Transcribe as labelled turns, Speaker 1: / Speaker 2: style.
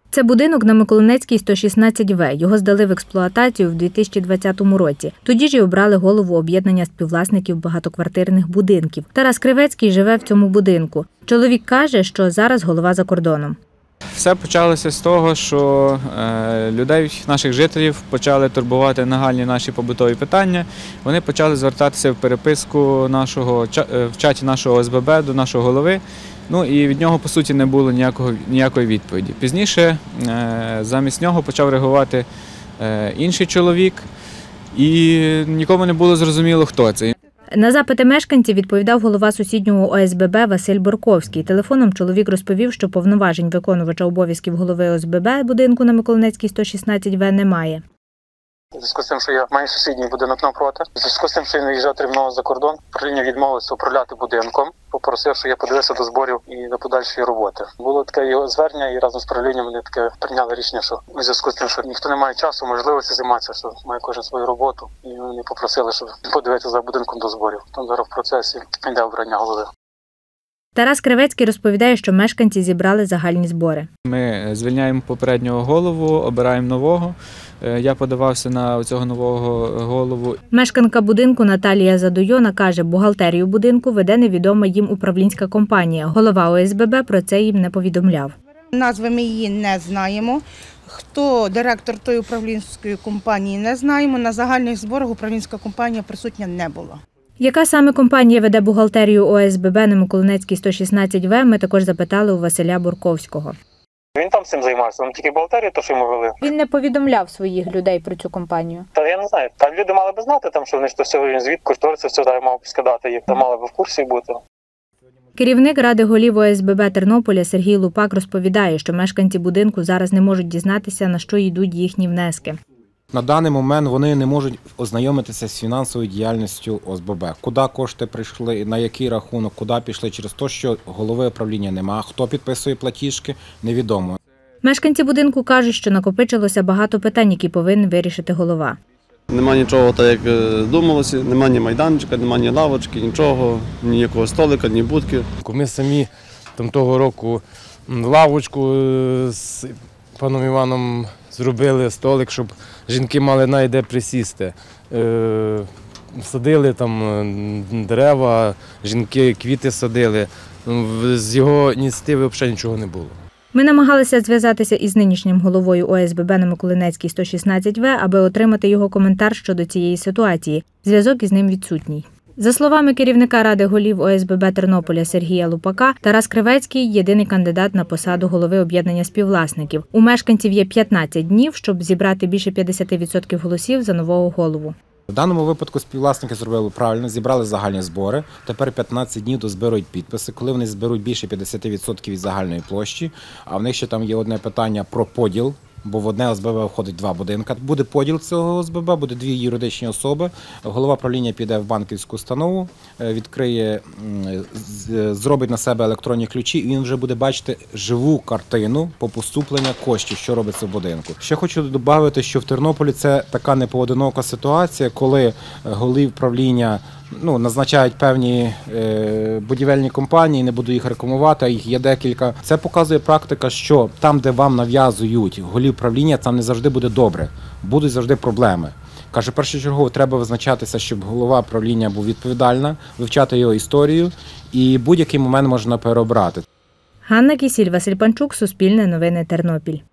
Speaker 1: Це будинок на Миколинецькій, 116В. Його здали в експлуатацію в 2020 році. Тоді ж і обрали голову об'єднання співвласників багатоквартирних будинків. Тарас Кривецький живе в цьому будинку. Чоловік каже, що зараз голова за кордоном.
Speaker 2: Все почалося з того, що людей, наших жителів, почали турбувати нагальні наші побутові питання. Вони почали звертатися в переписку в чаті нашого ОСББ до нашого голови. Ну і від нього, по суті, не було ніякої відповіді. Пізніше замість нього почав реагувати інший чоловік, і нікому не було зрозуміло, хто це.
Speaker 1: На запити мешканців відповідав голова сусіднього ОСББ Василь Борковський. Телефоном чоловік розповів, що повноважень виконувача обов'язків голови ОСББ будинку на Миколинецькій, 116В немає.
Speaker 3: У зв'язку з тим, що я маю сусідній будинок навпроти, у зв'язку з тим, що я виїжджав терміново за кордон, управління відмовилося управляти будинком, попросив, що я подивився до зборів і до подальшої роботи. Було таке його звернення, і разом з управлінням вони таке прийняли рішення, що у зв'язку з тим, що ніхто не має часу, можливості займатися, що має кожен свою роботу, і вони попросили, щоб подивитися за будинком до зборів. Там зараз в процесі йде обрання голови.
Speaker 1: Тарас Кривецький розповідає, що мешканці зібрали загальні збори.
Speaker 2: Ми звільняємо попереднього голову, обираємо нового. Я подавався на цього нового голову.
Speaker 1: Мешканка будинку Наталія Задойона каже, бухгалтерію будинку веде невідома їм управлінська компанія. Голова ОСББ про це їм не повідомляв.
Speaker 4: Назви ми її не знаємо. Хто директор тої управлінської компанії, не знаємо. На загальних зборах управлінська компанія присутня не була.
Speaker 1: Яка саме компанія веде бухгалтерію ОСББ на Миколинецькій, 116В, ми також запитали у Василя Борковського.
Speaker 3: Він там цим займався, він тільки бухгалтерію, то що йому вели.
Speaker 1: Він не повідомляв своїх людей про цю компанію.
Speaker 3: Та я не знаю, та люди мали б знати, там, що вони ж то все звіт, кошториси, все мав б скидати їх, та мали б в курсі бути.
Speaker 1: Керівник Ради голів ОСББ Тернополя Сергій Лупак розповідає, що мешканці будинку зараз не можуть дізнатися, на що йдуть їхні внески.
Speaker 5: На даний момент вони не можуть ознайомитися з фінансовою діяльністю ОСББ. Куди кошти прийшли, на який рахунок, куди пішли через те, що голови управління немає, хто підписує платіжки, невідомо.
Speaker 1: Мешканці будинку кажуть, що накопичилося багато питань, які повинен вирішити голова.
Speaker 6: Нема нічого, так як думалося, нема ні майданчика, нема ні лавочки, нічого, ніякого столика, ні будки.
Speaker 7: Ми самі того року лавочку з паном Іваном зробили, столик, щоб жінки мали де присісти. Садили там дерева, жінки квіти садили. З його ініціативи взагалі нічого не було.
Speaker 1: Ми намагалися зв'язатися із нинішнім головою ОСББ на Миколинецькій, 116В, аби отримати його коментар щодо цієї ситуації. Зв'язок із ним відсутній. За словами керівника Ради голів ОСББ Тернополя Сергія Лупака, Тарас Кривецький – єдиний кандидат на посаду голови об'єднання співвласників. У мешканців є 15 днів, щоб зібрати більше 50% голосів за нового голову.
Speaker 5: В даному випадку співвласники зробили правильно, зібрали загальні збори. Тепер 15 днів дозберуть підписи. Коли вони зберуть більше 50% від загальної площі, а в них ще там є одне питання про поділ, бо в одне ОСББ входить 2 будинки. Буде поділ цього ОСББ, буде 2 юридичні особи. Голова правління піде в банківську установу, відкриє, зробить на себе електронні ключі, і він вже буде бачити живу картину по поступленню коштів, що робиться в будинку. Ще хочу додати, що в Тернополі це така непоодинока ситуація, коли голів правління назначають певні будівельні компанії, не буду їх рекламувати, а їх є декілька. Це показує практика, що там, де вам нав'язують голів правління, там не завжди буде добре, будуть завжди проблеми. Каже, першочергово треба визначатися, щоб голова правління був відповідальна, вивчати його історію і будь-який момент можна переобрати.
Speaker 1: Ганна Кісіль, Василь Панчук, Суспільне новини, Тернопіль.